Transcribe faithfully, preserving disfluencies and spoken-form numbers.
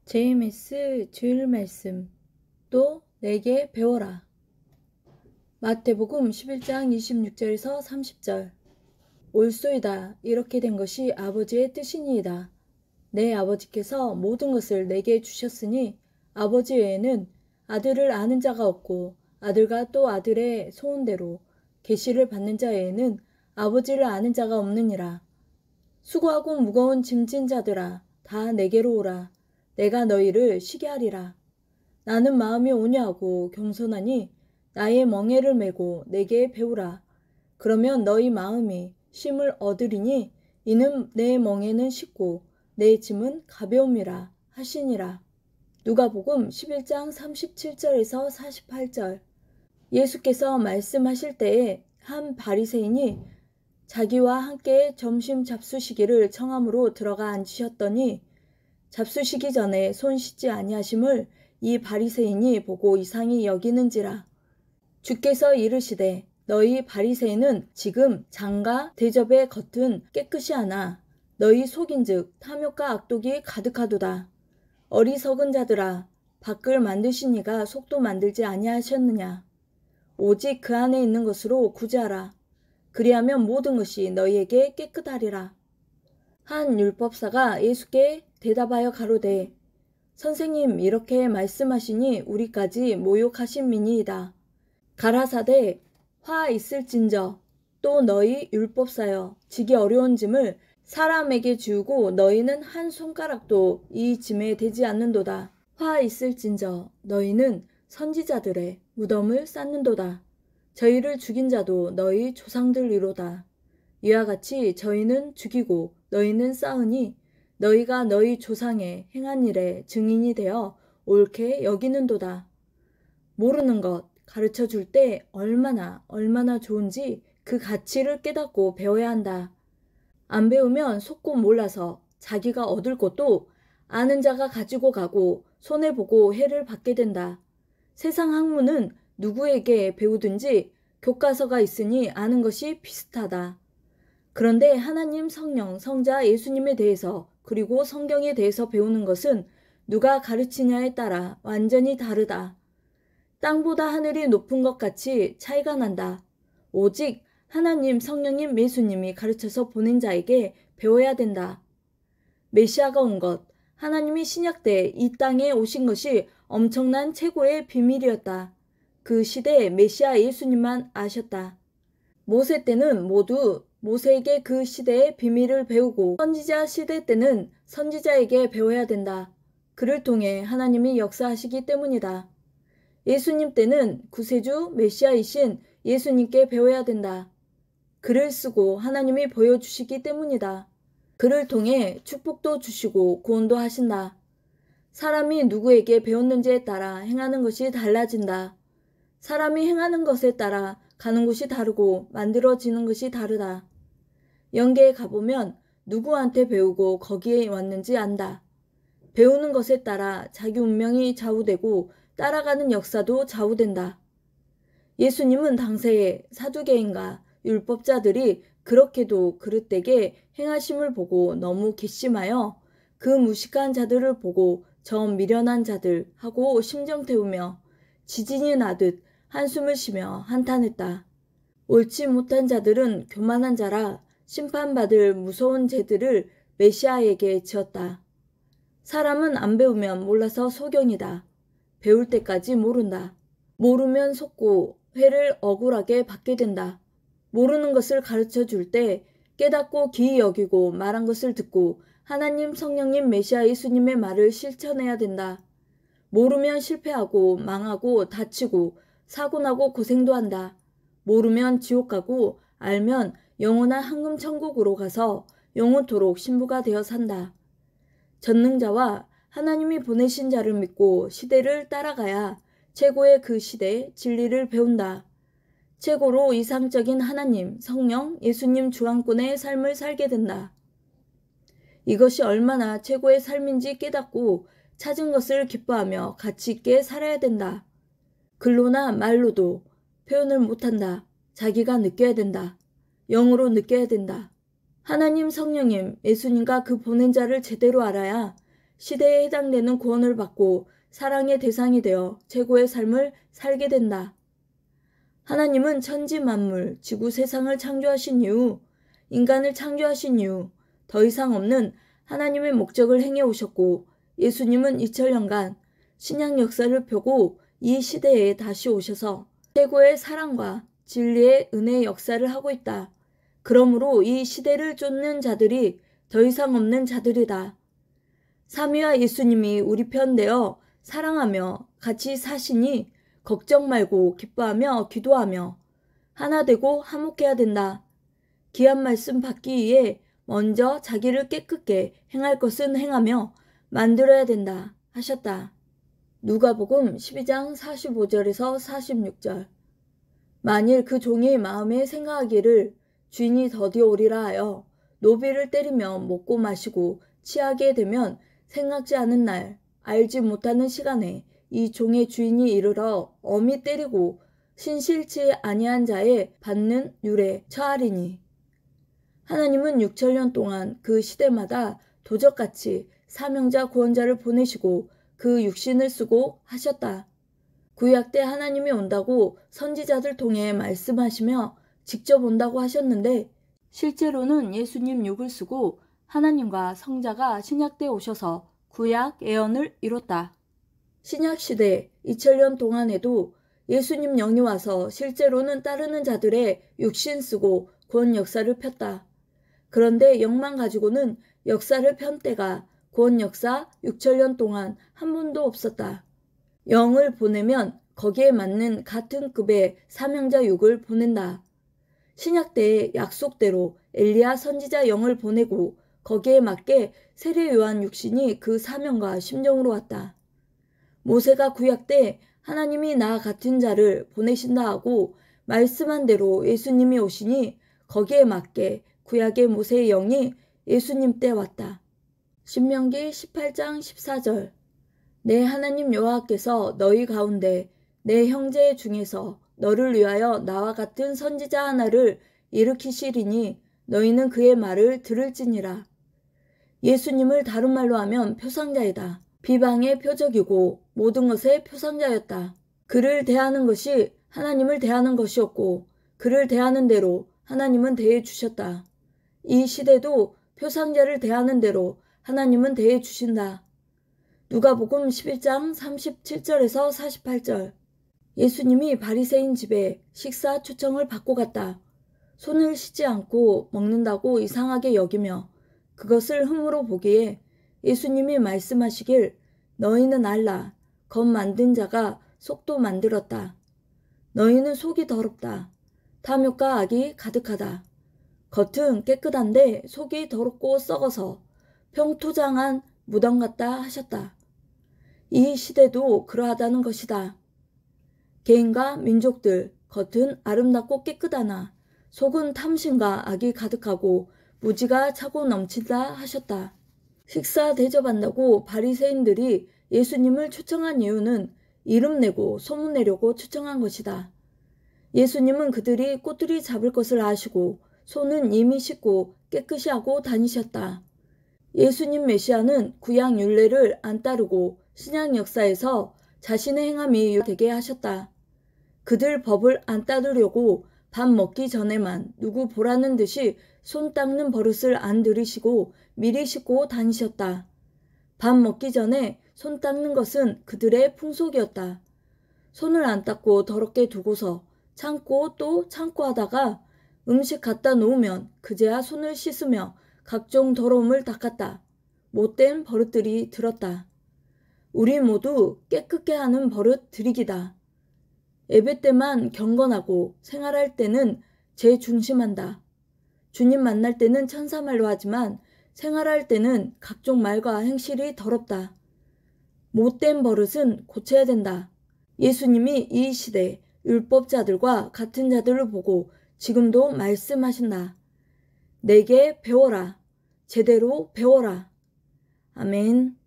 제이엠에스 주일 말씀. 또 내게 배워라. 마태복음 십일 장 이십육 절에서 삼십 절. 옳소이다. 이렇게 된 것이 아버지의 뜻이니이다. 내 아버지께서 모든 것을 내게 주셨으니 아버지 외에는 아들을 아는 자가 없고 아들과 또 아들의 소원대로 계시를 받는 자 외에는 아버지를 아는 자가 없느니라. 수고하고 무거운 짐진 자들아, 다 내게로 오라. 내가 너희를 쉬게 하리라. 나는 마음이 온유하고 겸손하니 나의 멍에를 메고 내게 배우라. 그러면 너희 마음이 쉼을 얻으리니 이는 내 멍에는 쉽고 내 짐은 가벼움이라 하시니라. 누가복음 십일 장 삼십칠 절에서 사십팔 절. 예수께서 말씀하실 때에 한 바리새인이 자기와 함께 점심 잡수시기를 청함으로 들어가 앉으셨더니 잡수시기 전에 손 씻지 아니하심을 이 바리새인이 보고 이상히 여기는지라. 주께서 이르시되 너희 바리새인은 지금 장과 대접의 겉은 깨끗이 하나 너희 속인즉 탐욕과 악독이 가득하도다. 어리석은 자들아, 밖을 만드신 이가 속도 만들지 아니하셨느냐. 오직 그 안에 있는 것으로 구제하라. 그리하면 모든 것이 너희에게 깨끗하리라. 한 율법사가 예수께 대답하여 가로되 선생님, 이렇게 말씀하시니 우리까지 모욕하심이니이다. 가라사대 화 있을진저 또 너희 율법사여 지기 어려운 짐을 사람에게 주우고 너희는 한 손가락도 이 짐에 대지 않는도다. 화 있을진저 너희는 선지자들의 무덤을 쌓는도다. 저희를 죽인 자도 너희 조상들이로다. 이와 같이 저희는 죽이고 너희는 쌓으니 너희가 너희 조상의 행한 일에 증인이 되어 옳게 여기는도다. 모르는 것 가르쳐 줄 때 얼마나 얼마나 좋은지 그 가치를 깨닫고 배워야 한다. 안 배우면 속고 몰라서 자기가 얻을 것도 아는 자가 가지고 가고 손해보고 해를 받게 된다. 세상 학문은 누구에게 배우든지 교과서가 있으니 아는 것이 비슷하다. 그런데 하나님, 성령, 성자, 예수님에 대해서 그리고 성경에 대해서 배우는 것은 누가 가르치냐에 따라 완전히 다르다. 땅보다 하늘이 높은 것 같이 차이가 난다. 오직 하나님, 성령님, 예수님이 가르쳐서 보낸 자에게 배워야 된다. 메시아가 온 것, 하나님이 신약 때 이 땅에 오신 것이 엄청난 최고의 비밀이었다. 그 시대에 메시아 예수님만 아셨다. 모세 때는 모두 모세에게 그 시대의 비밀을 배우고 선지자 시대 때는 선지자에게 배워야 된다. 그를 통해 하나님이 역사하시기 때문이다. 예수님 때는 구세주 메시아이신 예수님께 배워야 된다. 글을 쓰고 하나님이 보여주시기 때문이다. 그를 통해 축복도 주시고 구원도 하신다. 사람이 누구에게 배웠는지에 따라 행하는 것이 달라진다. 사람이 행하는 것에 따라 가는 곳이 다르고 만들어지는 것이 다르다. 영계에 가보면 누구한테 배우고 거기에 왔는지 안다. 배우는 것에 따라 자기 운명이 좌우되고 따라가는 역사도 좌우된다. 예수님은 당시에 사두개인과 율법자들이 그렇게도 그릇되게 행하심을 보고 너무 괘씸하여 그 무식한 자들을 보고 저 미련한 자들 하고 심정 태우며 지진이 나듯 한숨을 쉬며 한탄했다. 옳지 못한 자들은 교만한 자라 심판받을 무서운 죄들을 메시아에게 지었다. 사람은 안 배우면 몰라서 소경이다. 배울 때까지 모른다. 모르면 속고 회를 억울하게 받게 된다. 모르는 것을 가르쳐 줄 때 깨닫고 기이 여기고 말한 것을 듣고 하나님, 성령님, 메시아 예수님의 말을 실천해야 된다. 모르면 실패하고 망하고 다치고 사고나고 고생도 한다. 모르면 지옥 가고 알면 영원한 황금천국으로 가서 영원토록 신부가 되어 산다. 전능자와 하나님이 보내신 자를 믿고 시대를 따라가야 최고의 그 시대의 진리를 배운다. 최고로 이상적인 하나님, 성령, 예수님 주왕권의 삶을 살게 된다. 이것이 얼마나 최고의 삶인지 깨닫고 찾은 것을 기뻐하며 가치 있게 살아야 된다. 글로나 말로도 표현을 못한다. 자기가 느껴야 된다. 영으로 느껴야 된다. 하나님, 성령님, 예수님과 그 보낸 자를 제대로 알아야 시대에 해당되는 구원을 받고 사랑의 대상이 되어 최고의 삶을 살게 된다. 하나님은 천지 만물, 지구 세상을 창조하신 이후, 인간을 창조하신 이후 더 이상 없는 하나님의 목적을 행해 오셨고, 예수님은 이천 년간 신약 역사를 펴고 이 시대에 다시 오셔서 최고의 사랑과 진리의 은혜의 역사를 하고 있다. 그러므로 이 시대를 쫓는 자들이 더 이상 없는 자들이다. 삼위와 예수님이 우리 편 되어 사랑하며 같이 사시니 걱정 말고 기뻐하며 기도하며 하나 되고 화목해야 된다. 귀한 말씀 받기 위해 먼저 자기를 깨끗게 행할 것은 행하며 만들어야 된다 하셨다. 누가복음 십이 장 사십오 절에서 사십육 절. 만일 그 종이 마음에 생각하기를 주인이 더디어 오리라 하여 노비를 때리며 먹고 마시고 취하게 되면 생각지 않은 날 알지 못하는 시간에 이 종의 주인이 이르러 엄히 때리고 신실치 아니한 자에 받는 율에 처하리니. 하나님은 육천 년 동안 그 시대마다 도적같이 사명자 구원자를 보내시고 그 육신을 쓰고 하셨다. 구약 때 하나님이 온다고 선지자들 통해 말씀하시며 직접 온다고 하셨는데 실제로는 예수님 육을 쓰고 하나님과 성자가 신약 때 오셔서 구약 예언을 이뤘다. 신약 시대 이천 년 동안에도 예수님 영이 와서 실제로는 따르는 자들의 육신 쓰고 구원 역사를 폈다. 그런데 영만 가지고는 역사를 편 때가 구원 역사 육천 년 동안 한 번도 없었다. 영을 보내면 거기에 맞는 같은 급의 사명자 육을 보낸다. 신약 때의 약속대로 엘리야 선지자 영을 보내고 거기에 맞게 세례 요한 육신이 그 사명과 심정으로 왔다. 모세가 구약 때 하나님이 나 같은 자를 보내신다 하고 말씀한 대로 예수님이 오시니 거기에 맞게 구약의 모세의 영이 예수님 때 왔다. 신명기 십팔 장 십사 절. 내 하나님 여호와께서 너희 가운데 내 형제 중에서 너를 위하여 나와 같은 선지자 하나를 일으키시리니 너희는 그의 말을 들을지니라. 예수님을 다른 말로 하면 표상자이다. 비방의 표적이고 모든 것의 표상자였다. 그를 대하는 것이 하나님을 대하는 것이었고 그를 대하는 대로 하나님은 대해 주셨다. 이 시대도 표상자를 대하는 대로 하나님은 대해 주신다. 누가복음 십일 장 삼십칠 절에서 사십팔 절. 예수님이 바리새인 집에 식사 초청을 받고 갔다. 손을 씻지 않고 먹는다고 이상하게 여기며 그것을 흠으로 보기에 예수님이 말씀하시길 너희는 알라. 겉 만든 자가 속도 만들었다. 너희는 속이 더럽다. 탐욕과 악이 가득하다. 겉은 깨끗한데 속이 더럽고 썩어서 평토장한 무덤 같다 하셨다. 이 시대도 그러하다는 것이다. 개인과 민족들 겉은 아름답고 깨끗하나 속은 탐심과 악이 가득하고 무지가 차고 넘친다 하셨다. 식사 대접한다고 바리새인들이 예수님을 초청한 이유는 이름 내고 소문내려고 초청한 것이다. 예수님은 그들이 꼬투리 잡을 것을 아시고 손은 이미 씻고 깨끗이 하고 다니셨다. 예수님 메시아는 구약 율례를 안 따르고 신약 역사에서 자신의 행함이 되게 하셨다. 그들 법을 안 따르려고 밥 먹기 전에만 누구 보라는 듯이 손 닦는 버릇을 안 들이시고 미리 씻고 다니셨다. 밥 먹기 전에 손 닦는 것은 그들의 풍속이었다. 손을 안 닦고 더럽게 두고서 참고 또 참고 하다가 음식 갖다 놓으면 그제야 손을 씻으며 각종 더러움을 닦았다. 못된 버릇들이 들었다. 우리 모두 깨끗게 하는 버릇 들이기다. 예배 때만 경건하고 생활할 때는 재중심한다. 주님 만날 때는 천사말로 하지만 생활할 때는 각종 말과 행실이 더럽다. 못된 버릇은 고쳐야 된다. 예수님이 이 시대 율법자들과 같은 자들을 보고 지금도 말씀하신다. 내게 배워라. 제대로 배워라. 아멘.